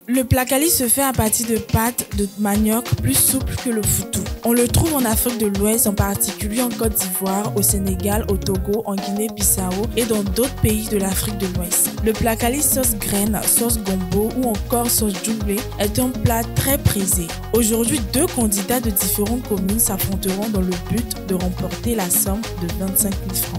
Le placali se fait à partir de pâtes de manioc plus souples que le foutou. On le trouve en Afrique de l'Ouest, en particulier en Côte d'Ivoire, au Sénégal, au Togo, en Guinée-Bissau et dans d'autres pays de l'Afrique de l'Ouest. Le placali sauce graine, sauce gombo ou encore sauce doublée est un plat très prisé. Aujourd'hui, 2 candidats de différentes communes s'affronteront dans le but de remporter la somme de 25 000 francs.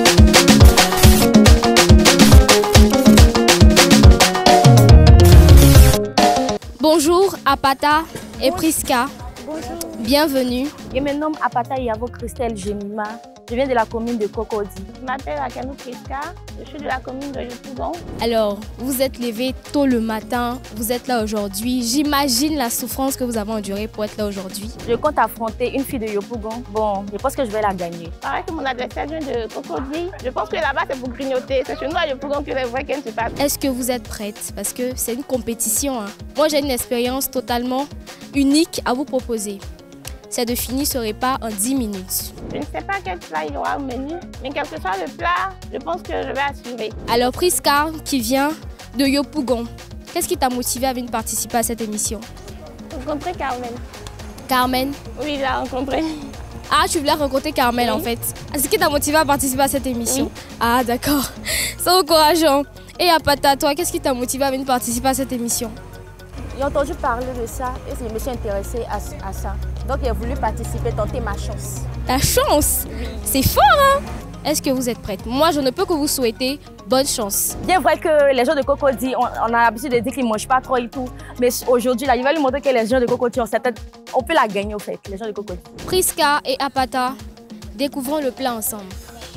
Bonjour Apata et Priska, Bonjour. bienvenue. Je me nomme Apata Yavo Christelle Jemima. Je viens de la commune de Cocody. Je m'appelle Akanou Priska, je suis de la commune de Yopougon. Alors, vous êtes levé tôt le matin, vous êtes là aujourd'hui. J'imagine la souffrance que vous avez endurée pour être là aujourd'hui. Je compte affronter une fille de Yopougon. Bon, je pense que je vais la gagner. Pareil que mon adversaire vient de Cocody. Je pense que là-bas c'est pour grignoter. C'est chez nous à Yopougon que les vrais gains se passent. Est-ce que vous êtes prête? Parce que c'est une compétition. Moi, j'ai une expérience totalement unique à vous proposer. C'est de finir ce repas en 10 minutes. Je ne sais pas quel plat il y aura au menu, mais quel que soit le plat, je pense que je vais assurer. Alors Priska, qui vient de Yopougon, qu'est-ce qui t'a motivé à venir participer à cette émission? Rencontrer Carmen. Carmen? Oui, je l'ai rencontrée. Ah, tu voulais rencontrer Carmen en fait. C'est ce qui t'a motivé à participer à cette émission? Oui. Ah, d'accord. C'est encourageant. Et Apata, toi, qu'est-ce qui t'a motivé à venir participer à cette émission? J'ai entendu parler de ça et je me suis intéressée à ça. Donc j'ai voulu participer, tenter ma chance. La chance? C'est fort, hein? Est-ce que vous êtes prête? Moi, je ne peux que vous souhaiter bonne chance. Bien vrai que les gens de Cocody, on a l'habitude de dire qu'ils ne mangent pas trop et tout. Mais aujourd'hui, là, il va lui montrer que les gens de Cocody, on peut la gagner au fait, les gens de Cocody. Priska et Apata, découvrons le plat ensemble.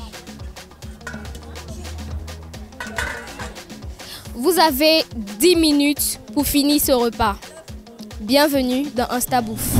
Vous avez 10 minutes pour finir ce repas. Bienvenue dans Instabouffe.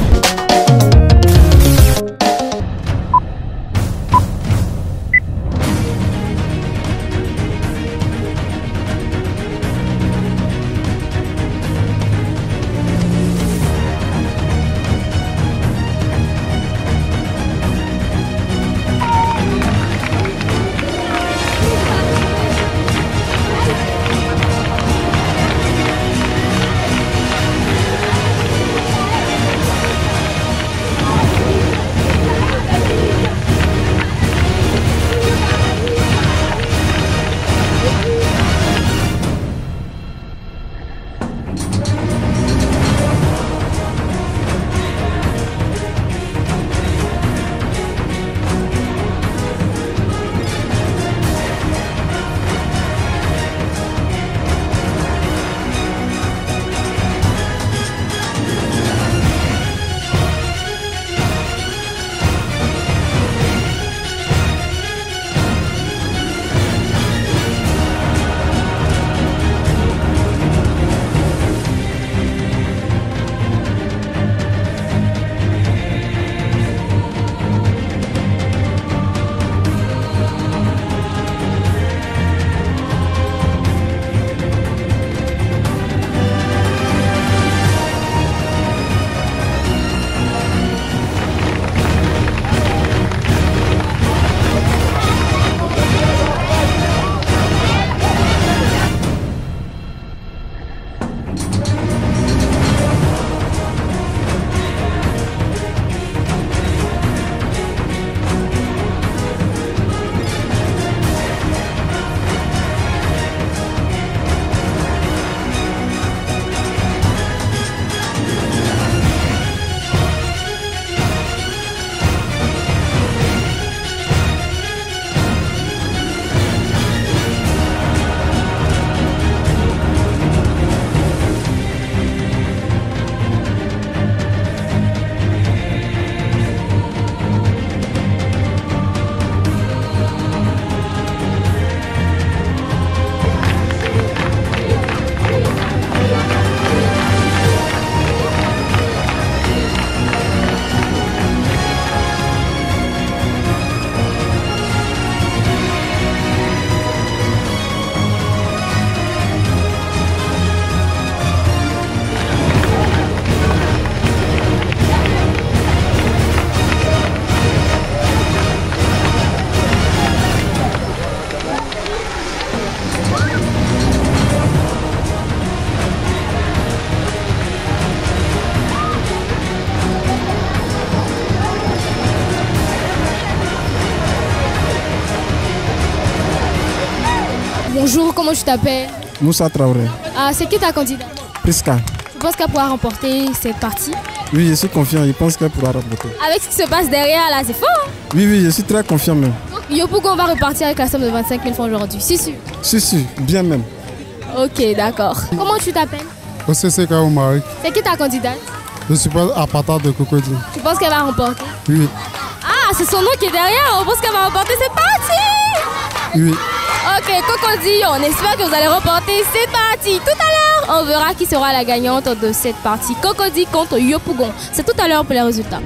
Bonjour, comment tu t'appelles? Moussa Traoré. Ah, c'est qui ta candidate? Priska. Tu penses qu'elle pourra remporter cette partie? Oui, je suis confiant, je pense qu'elle pourra remporter. Avec ce qui se passe derrière là, c'est fort hein? Oui, je suis très confiant même. Donc Yopougon va repartir avec la somme de 25 000 francs aujourd'hui, si sûr? Si, bien même. Ok, d'accord. Comment tu t'appelles? OCCK Omari. C'est qui ta candidate? Je suis pas à Pata de Cocody. Tu penses qu'elle va remporter? Oui. Ah, c'est son nom qui est derrière, on pense qu'elle va remporter, c'est parti! Oui. Ok, Cocody, on espère que vous allez remporter cette partie. Tout à l'heure, on verra qui sera la gagnante de cette partie. Cocody contre Yopougon. C'est tout à l'heure pour les résultats.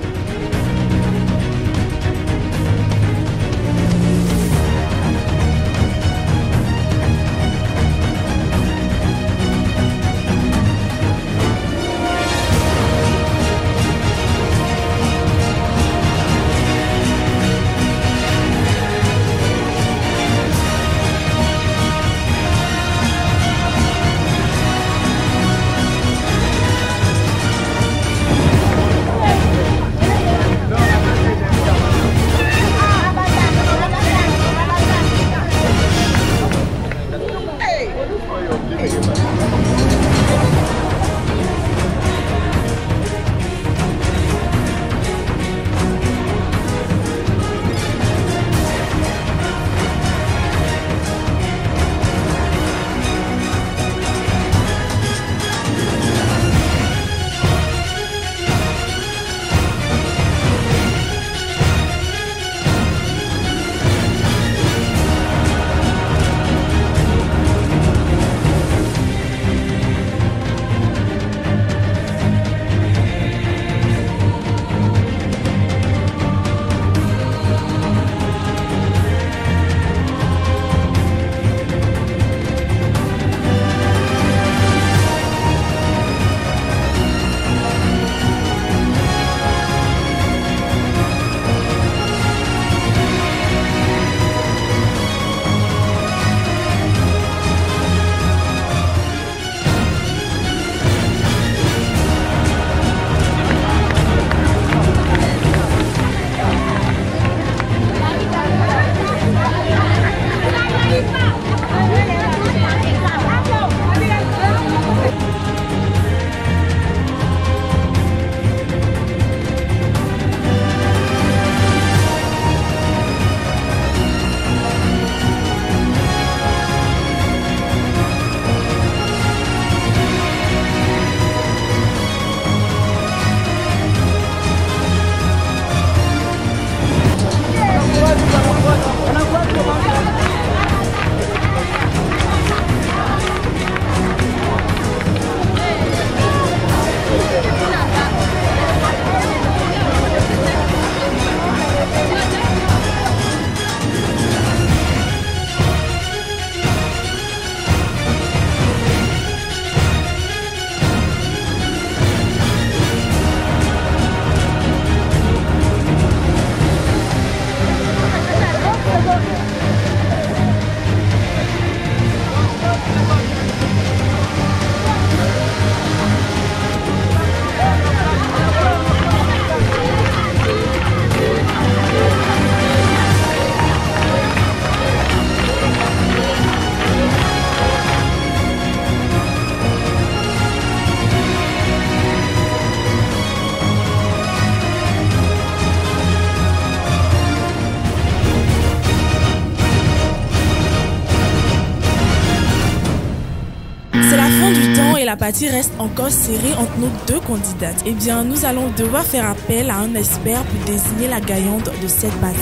La partie reste encore serrée entre nos deux candidates. Eh bien, nous allons devoir faire appel à un expert pour désigner la gagnante de cette partie.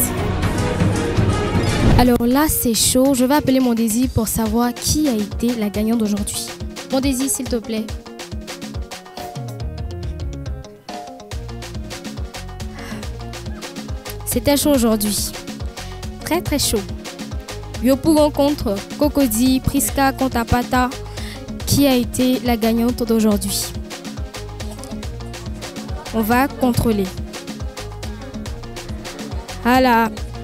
Alors là, c'est chaud. Je vais appeler mon Désir pour savoir qui a été la gagnante d'aujourd'hui. Mon Désir, s'il te plaît. C'était chaud aujourd'hui. Très très chaud. Yopougon contre Cocody, Priska contre Apata. Qui a été la gagnante d'aujourd'hui? On va contrôler. Voilà.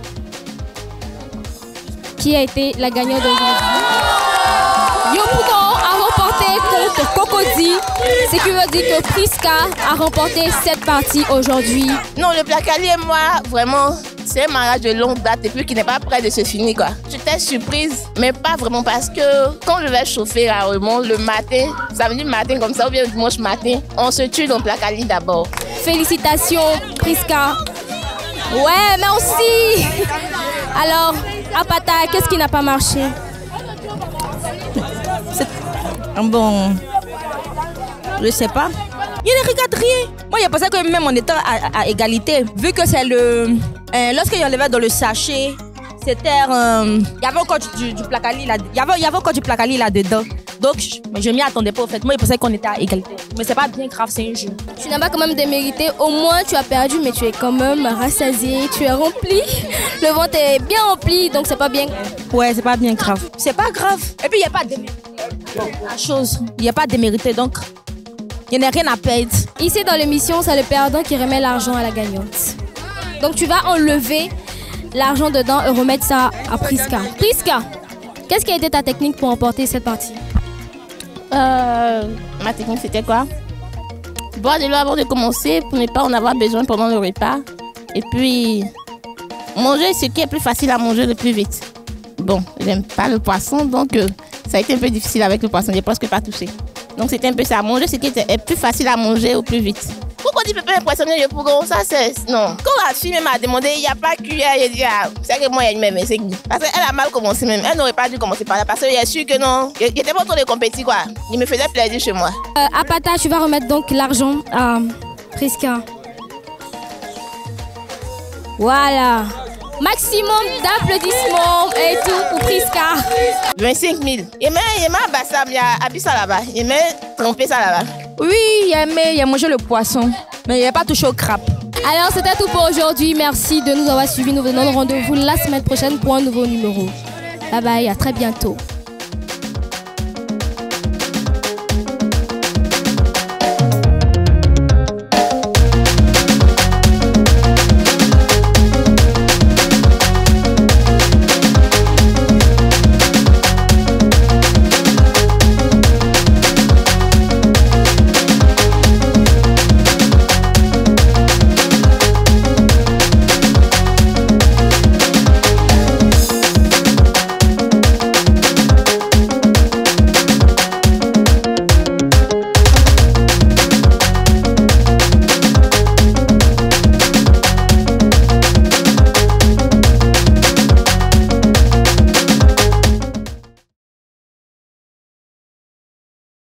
Qui a été la gagnante d'aujourd'hui? Yopougon a remporté contre Cocody, ce qui veut dire que Priska a remporté cette partie aujourd'hui. Non, le placalier, moi, vraiment, c'est un mariage de longue date et puis qui n'est pas prêt de se finir, quoi. J'étais surprise, mais pas vraiment parce que quand je vais chauffer rarement le matin, samedi matin comme ça ou bien le dimanche matin, on se tue dans Placali d'abord. Félicitations, Priska. Ouais, merci. Alors, Apata, qu'est-ce qui n'a pas marché? Bon, je sais pas. Il ne regarde rien. Moi, je pensais que même en étant à égalité, vu que c'est lorsqu'il enlevait dans le sachet, c'était... Il y avait encore du placali là. Il y avait encore du placali là-dedans. Donc, je m'y attendais pas, au fait. Moi, je pensais qu'on était à égalité. Mais c'est pas bien grave, c'est un jeu. Tu n'as pas quand même démérité. Au moins, tu as perdu, mais tu es quand même rassasié. Tu es rempli. Le ventre est bien rempli, donc c'est pas bien. Ouais, c'est pas bien grave. C'est pas grave. Et puis, il n'y a pas de démérité. La chose, il n'y a pas de démérité, donc il n'y a rien à perdre. Ici, dans l'émission, c'est le perdant qui remet l'argent à la gagnante. Donc, tu vas enlever l'argent dedans et remettre ça à Priska. Priska, qu'est-ce qui a été ta technique pour emporter cette partie? Ma technique, c'était quoi? Boire de l'eau avant de commencer pour ne pas en avoir besoin pendant le repas. Et puis, manger ce qui est plus facile à manger le plus vite. Bon, j'aime pas le poisson, donc ça a été un peu difficile avec le poisson. J'ai presque pas touché. Donc, c'était un peu ça. Manger ce qui est plus facile à manger au plus vite. Pourquoi tu peux pas impressionner le pougon? Ça, c'est... Non. Quand la fille m'a demandé, il n'y a pas cuillère, il dit, ah, c'est que moi, il y a une même, c'est parce qu'elle a mal commencé même. Elle n'aurait pas dû commencer par là, parce qu'il est sûr que non. Il n'était pas autour de compétir, quoi. Il me faisait plaisir chez moi. Apata, tu vas remettre donc l'argent à Priska. Voilà. Maximum d'applaudissements et tout pour Priska. 25 000. Il m'a abassé, il a habillé ça là-bas. Il m'a trompé ça là-bas. Oui, il a mangé le poisson, mais il n'a pas touché au crabe. Alors, c'était tout pour aujourd'hui. Merci de nous avoir suivis. Nous vous donnons rendez-vous la semaine prochaine pour un nouveau numéro. Bye bye, à très bientôt.